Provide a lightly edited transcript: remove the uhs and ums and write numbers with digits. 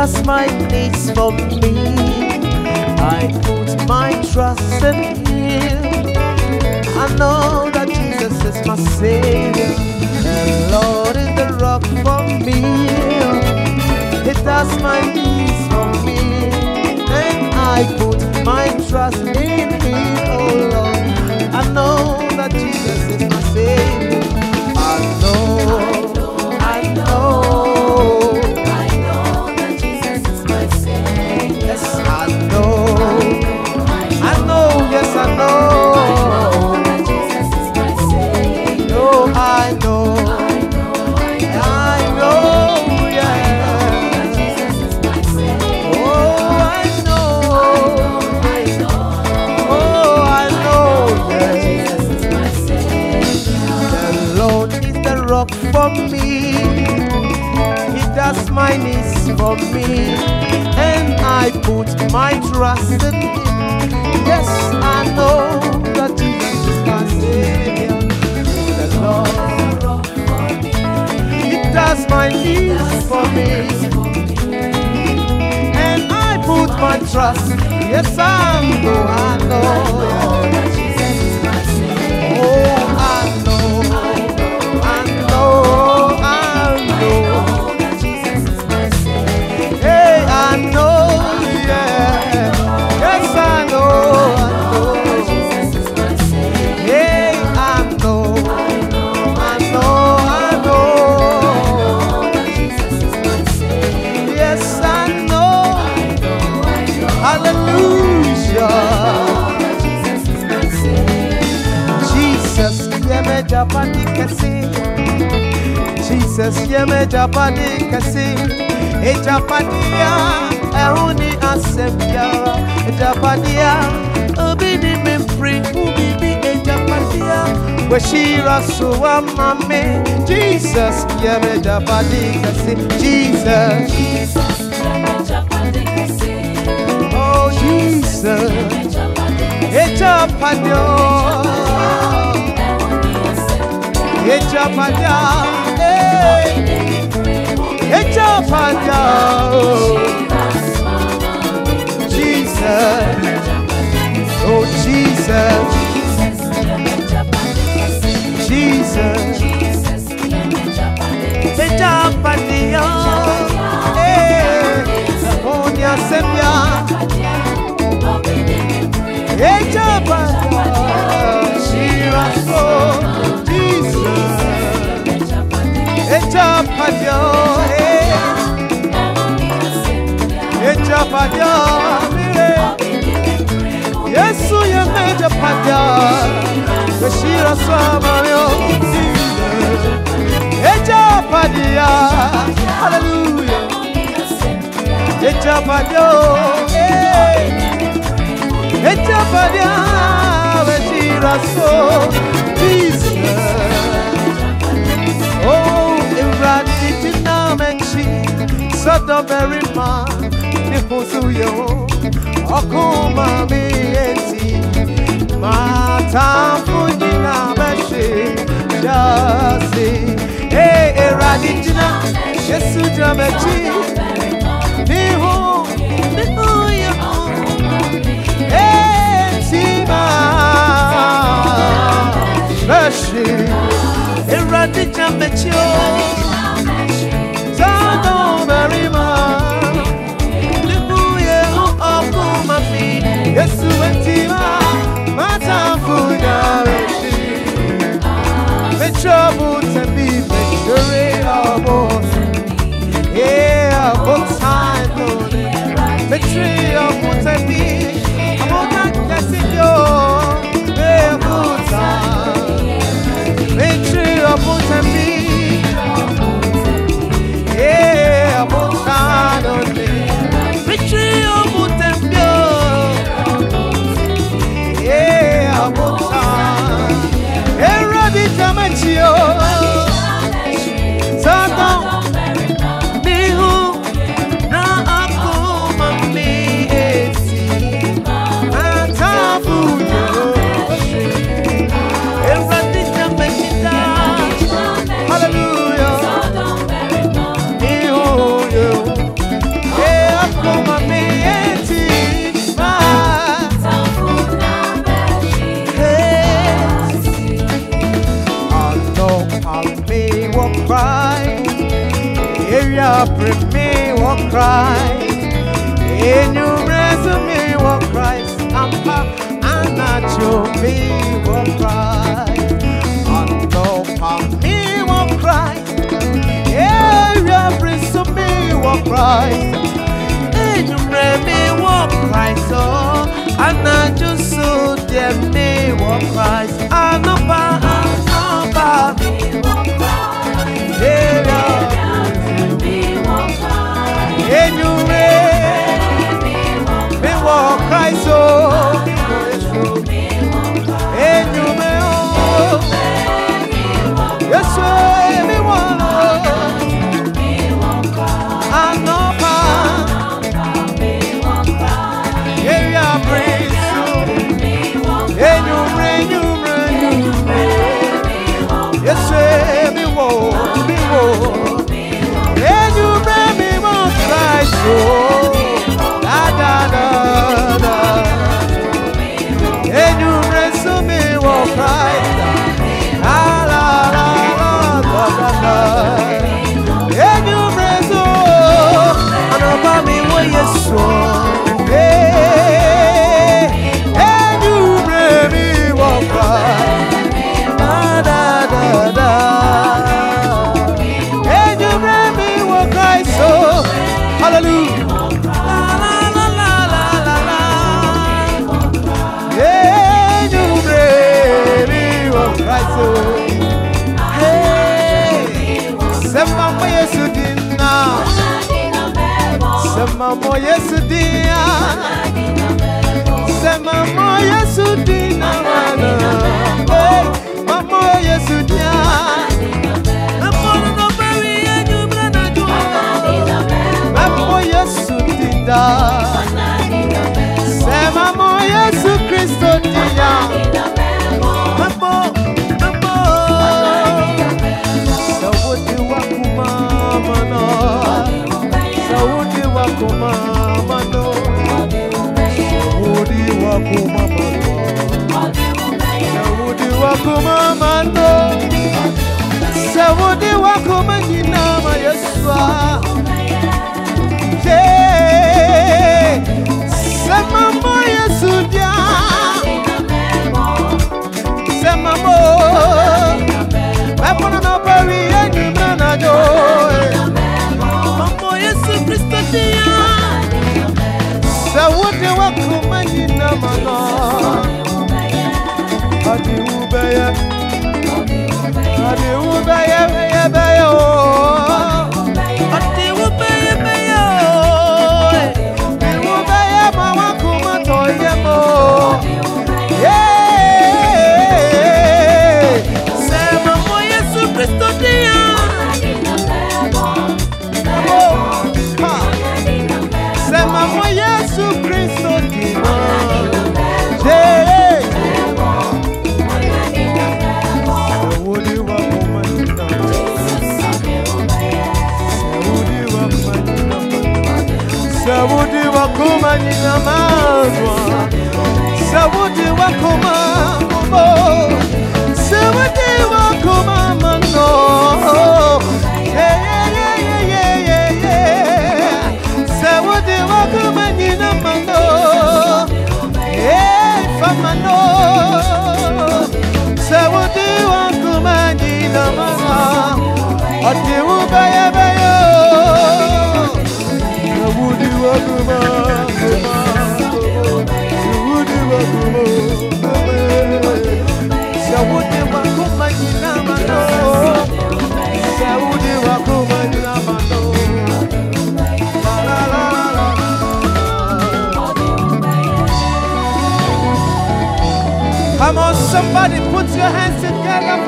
does my needs for me. I put my trust in Him. I know that Jesus is my Savior. The Lord is the rock for me. He does my needs for me. And I put my trust in Him, oh Lord. I know that Jesus is my Savior. I know that Jesus is my Savior. Yes, I know, yes, I know. That Jesus is my Savior. Oh, I know, yeah. That Jesus is my Savior. Oh, I know, yeah. Jesus is my Savior. The Lord is the rock for me. He does my needs for me, and I put my trust in Him. Yes, I know that Jesus is my Savior. The Lord is the rock for me. He does my needs for me, and I put my trust. Yes, I know that Jesus is my Savior. Oh, I know. That Jesus is my Savior. Hey, I know, yeah. Yes, I know. That Jesus is my Savior. Hey, I know. That Jesus is my Savior. Yes, I know. Hallelujah. That Jesus is my Savior. Jesus, yeah, me japani kasi. Jesus, yeah, me japani kasi. E japadia, ehuni asebia. E japadia, obidi me free, ubibi e japadia. Weshira suwa mame. Jesus, yeah, me japani kasi. Jesus, yeah, me japani kasi. Oh, Jesus, e japadio, e japadia. It's up and Jesus, oh Jesus, Jesus, it's up and Saponia Semia, it's up and Jesus, it's up and Yesu ye meja paja, Beshira Samayo, Eja padia, Hallelujah, Eja padio, Eja padia, Beshira so, Jesus, oh, Irani Tinamenchi, Sado very man. Nifusuyo okuma mieti matamfuji na meshi jasi eradijina Yesu jamechi nihu yo etima meshi eradijina mechi Zano merima Yesu entima matamfunya reshi Mechobu tembi victory abos Yeah, abos time Victory abos tembi Abona kasinyo abos time Victory abos tembi Yeah, abos time Victory abos tembi Eradicamachio Satan Nihu cry. Area bring me will cry. In your resume will cry. And not your me will cry. And no me will cry. Area brings to me will cry. In your me will cry. So and not just so dear me will cry. And no me will cry. Area me will cry. In your me will cry. So yes, everyone. I know area praise you. Yes, everyone. And you bring me one cry so da da da da. And you bring me one cry. La la la la la. And you bring so and about me what you saw. Hey, and you bring me one cry. Da da da da. And you bring me one cry so. Hallelujah. La la la la la la. And you bring me one cry so. Sema Yesu dina, sema Yesu dina, sema Yesu dina, mama Yesu dina, mama bari enu brana jo, mama Yesu dina, sema Yesu Kristo dina, mama. Saudi wakuma jina ma Yesua. Sema mo Yesu dia. Sema mo. Apona na bari enu na jo. Mo Yesu Kristo dia. Saudi wakuma jina ma no. Adi ubaya. Adi ubaya baya baya oh. Adi ubaya baya oh. Adi ubaya mama kuma toye mo. Yeah. Sema mo Yesu Kristo dia. Sema mo Yesu Kristo dia. Yeah. Saudi wakuma nina mazwa. Saudi wakuma mo. Saudi wakuma mano. Yeah. Saudi wakuma nina mano. Famano. Saudi wakuma nina mano. Ati ubaya baya. Saudi wakuma, Saudi wakuma jina mano. Saudi wakuma jina mano. La la la la. Come on, somebody, put your hands together